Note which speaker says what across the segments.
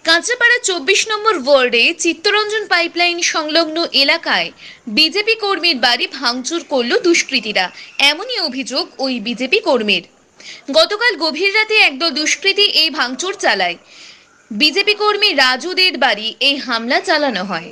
Speaker 1: কাঁচাপাড়া ২৪ নম্বর ওয়ার্ডে চিত্তরঞ্জন পাইপলাইন সংলগ্ন এলাকায় বিজেপি কর্মীর বাড়ি ভাঙচুর করল দুষ্কৃতীরা। এমনই অভিযোগ ওই বিজেপি কর্মীর। গতকাল গভীর রাতে একদল দুষ্কৃতী এই ভাঙচুর চালায়। বিজেপি কর্মী রাজুদের বাড়ি এই হামলা চালানো হয়।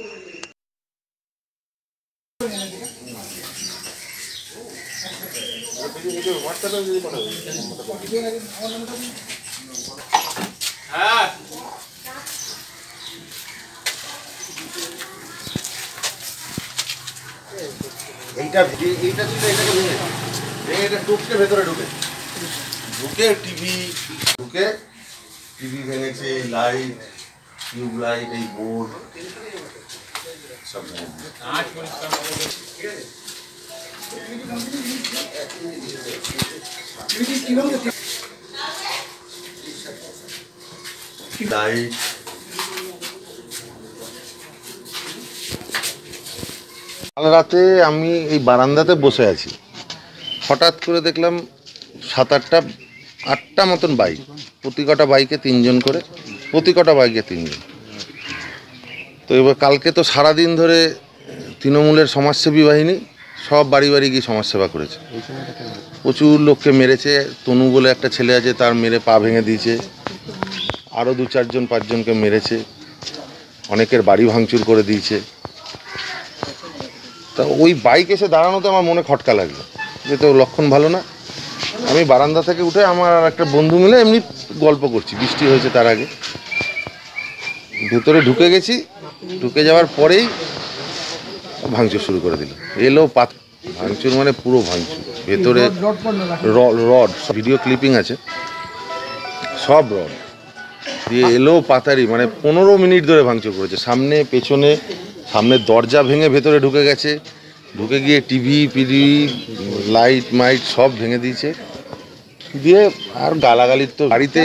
Speaker 2: এইটা ছিল এটাকে ভেঙে এটা টুককে ভেতরে ঢুকে টিভি ভেঙেছে, লাইট, টিউব লাইট, এই বোর্ড সব লাইট। কাল রাতে আমি এই বারান্দাতে বসে আছি, হঠাৎ করে দেখলাম 7-8টা মতন বাইক, প্রতি কটা বাইকে 3 জন করে, তো এবার কালকে তো সারাদিন ধরে তৃণমূলের সমাজসেবী বাহিনী সব বাড়ি বাড়ি গিয়ে সমাজসেবা করেছে। প্রচুর লোককে মেরেছে। তনু বলে একটা ছেলে আছে, তার মেরে পা ভেঙে দিয়েছে। আরও 2-4 জন 5 জনকে মেরেছে। অনেকের বাড়ি ভাঙচুর করে দিয়েছে। তা ওই বাইক এসে দাঁড়ানোতে আমার মনে খটকা লাগলো, যে তো লক্ষণ ভালো না। আমি বারান্দা থেকে উঠে আমার একটা বন্ধু মিলে এমনি গল্প করছি, বৃষ্টি হয়েছে তার আগে। ভেতরে ঢুকে গেছি, ঢুকে যাওয়ার পরেই ভাঙচুর শুরু করে দিল। ভাঙচুর মানে পুরো ভাঙচুর, ভেতরে রড, ভিডিও ক্লিপিং আছে, সব রড দিয়ে এলো পাতারি, মানে 15 মিনিট ধরে ভাঙচুর করেছে। সামনে পেছনে, সামনের দরজা ভেঙে ভেতরে ঢুকে গেছে, ঢুকে গিয়ে টিভি লাইট মাইট সব ভেঙে দিয়েছে। দিয়ে আর গালাগালির তো বাড়িতে।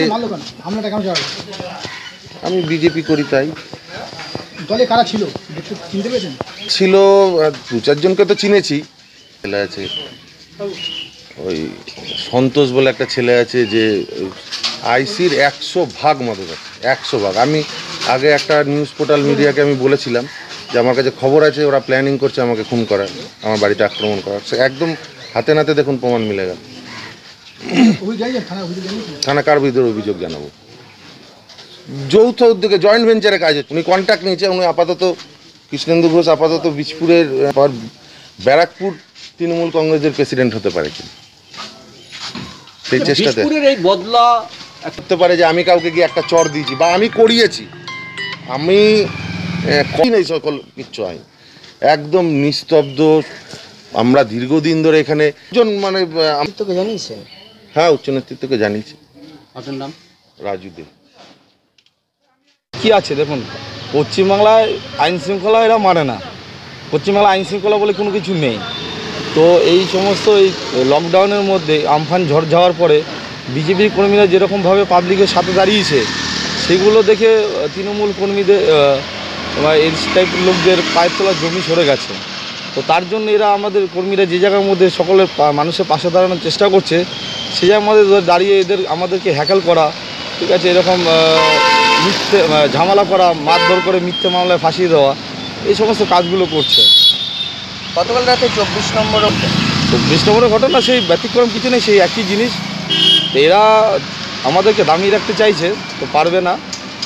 Speaker 2: আমি বিজেপি করি, তাই।
Speaker 3: দলে কারা ছিল চিনতে পেরেছেন?
Speaker 2: ছিল 2-4 জনকে তো চিনেছি। ছেলে আছে ওই সন্তোষ বলে একটা ছেলে আছে, যে আইসির 100% মদত আছে, 100%। আমি আগে একটা নিউজ পোর্টাল মিডিয়াকে আমি বলেছিলাম যে আমার কাছে খবর আছে ওরা প্ল্যানিং করছে আমাকে খুন করার, আমার বাড়িতে আক্রমণ করার। সে একদম হাতে নাতে দেখুন প্রমাণ মিলে গেল। থানা কার বিরুদ্ধে অভিযোগ জানাবো? যৌথ উদ্যোগে জয়েন্ট ভেঞ্চারে কাজ হচ্ছে। উনি কন্ট্যাক্ট নিয়েছে। উনি আপাতত কৃষ্ণেন্দু ঘোষ আপাতত বীজপুরের পর ব্যারাকপুর তৃণমূল কংগ্রেসের প্রেসিডেন্ট হতে পারে, কি সেই চেষ্টাতে
Speaker 4: এই বদলা
Speaker 2: করতে পারে যে আমি কাউকে গিয়ে একটা চর দিয়েছি বা আমি করিয়েছি। আমি এই সকল কিচ্ছু হয়, একদম নিস্তব্ধ। আমরা দীর্ঘদিন ধরে এখানে মানে
Speaker 3: জানিয়েছেন?
Speaker 2: হ্যাঁ, উচ্চ নেতৃত্বকে জানিয়েছি।
Speaker 4: আপনার নাম?
Speaker 2: রাজু দে।
Speaker 5: কি আছে দেখুন, পশ্চিমবাংলায় আইন শৃঙ্খলা এরা মানে না। পশ্চিমবাংলায় আইন শৃঙ্খলা বলে কোনো কিছু নেই। তো এই সমস্ত এই লকডাউনের মধ্যে আমফান ঝড় যাওয়ার পরে বিজেপির কর্মীরা যেরকমভাবে পাবলিকের সাথে দাঁড়িয়েছে, সেগুলো দেখে তৃণমূল কর্মীদের এই টাইপের লোকদের পায়ের তোলা জমি সরে গেছে। তো তার জন্য এরা আমাদের কর্মীরা যে জায়গার মধ্যে সকলের মানুষের পাশে দাঁড়ানোর চেষ্টা করছে, সে জায়গার মধ্যে দাঁড়িয়ে আমাদেরকে হ্যাকেল করা, ঠিক আছে, এরকম মিথ্যে ঝামেলা করা, মারধর করে মিথ্যে মামলায় ফাঁসিয়ে দেওয়া, এই সমস্ত কাজগুলো করছে।
Speaker 3: গতকাল রাতে 24
Speaker 5: নম্বরের ঘটনা সেই ব্যতিক্রম কিছু নেই, সেই একই জিনিস। এরা আমাদেরকে দামিয়ে রাখতে চাইছে, তো পারবে না।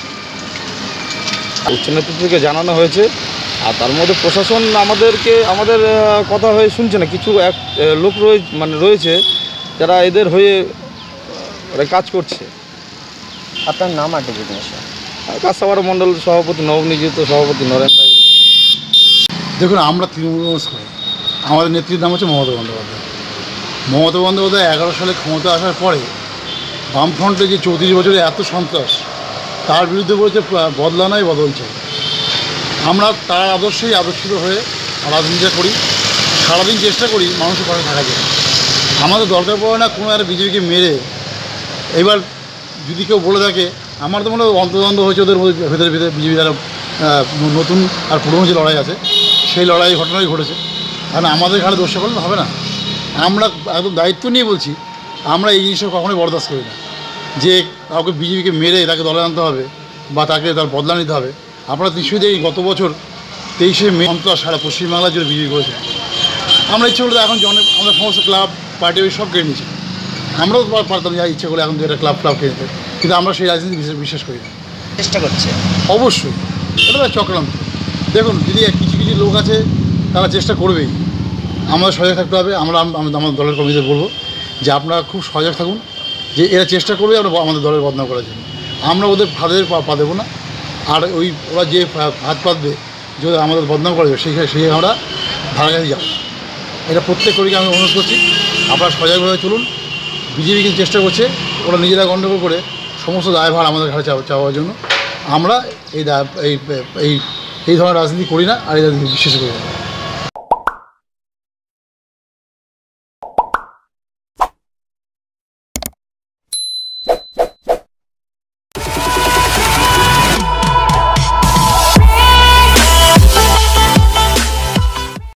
Speaker 5: উচ্চ নেতৃত্বকে জানানো হয়েছে, আর তার মধ্যে প্রশাসন আমাদের কথা হয়ে শুনছে না। কিছু লোক রয়েছে যারা এদের হয়ে কাজ করছে।
Speaker 3: আপনার নাম আর ডেজিগনেশন?
Speaker 5: কাঁচাপাড়া মণ্ডল সভাপতি, নবনিযুক্ত সভাপতি নরেন রায়।
Speaker 6: দেখুন, আমরা তৃণমূল কংগ্রেস করি। আমাদের নেত্রীর নাম হচ্ছে মমতা বন্দ্যোপাধ্যায়। মমতা বন্দ্যোপাধ্যায় 11 সালে ক্ষমতা আসার পরে বামফ্রন্টে যে 34 বছরে এত সন্ত্রাস, তার বিরুদ্ধে বলেছে বদলা নয় বদল চাই। আমরা তার আদর্শেই আদর্শিত হয়ে রাজনীতিটা করি, সারাদিন চেষ্টা করি মানুষের পাশে থাকা যায়। আমাদের দরকার পড়ে না কোনো একটা বিজেপিকে মেরে। এবার যদি কেউ বলে থাকে, আমার তো মনে হয় অন্তর্দ্বন্দ্ব হয়েছে ওদের ভেতরে বিজেপি যারা নতুন আর পুরনো যে লড়াই আছে, সেই লড়াই ঘটনাই ঘটেছে। কারণ আমাদের ঘাড়ে দোষ করলে হবে না। আমরা একদম দায়িত্ব নিয়ে বলছি, আমরা এই জিনিসটা কখনোই বরদাস্ত করি না যে কাউকে বিজেপিকে মেরে তাকে দলে আনতে হবে, বা তাকে তার বদলা নিতে হবে। আপনারা নিশ্চয়ই দেখি গত বছর 23শে মে সন্ত্রাস সারা পশ্চিমবাংলার জন্য বিজেপি করেছে। আমরা ইচ্ছে করলে এখন অনেক আমাদের সমস্ত ক্লাব পার্টি সব কেড়ে নিয়েছি। আমরাও পারতাম যা ইচ্ছে করে এখন একটা ক্লাব কিনে নিতে, কিন্তু আমরা সেই রাজনীতি বিশ্বাস করি না।
Speaker 3: চেষ্টা করছে
Speaker 6: অবশ্যই এটা তো চক্রান্ত। দেখুন, যদি কিছু কিছু লোক আছে তারা চেষ্টা করবেই, আমাদের সজাগ থাকতে হবে। আমরা আমাদের দলের কর্মীদের বলবো যে আপনারা খুব সজাগ থাকুন, যে এরা চেষ্টা করবে আমরা আমাদের দলের বদনাম করার জন্য। আমরা ওদের ফাঁদের পা দেবো না, আর ওরা যে হাত পাতবে যদি আমাদের বদনাম করা যাবে সেই আমরা ধারাকাছি যাবো। এটা প্রত্যেক কর্মীকে আমি অনুরোধ করছি, আপনারা সজাগভাবে চলুন। বিজেপি কিন্তু চেষ্টা করছে ওরা নিজেরা গণ্ডগোল করে সমস্ত দায়ভার আমাদের ঘাড়ে চাওয়ার জন্য। আমরা এই ধরনের রাজনীতি করি না, আর এই রাজনীতি বিশ্বাস করি না।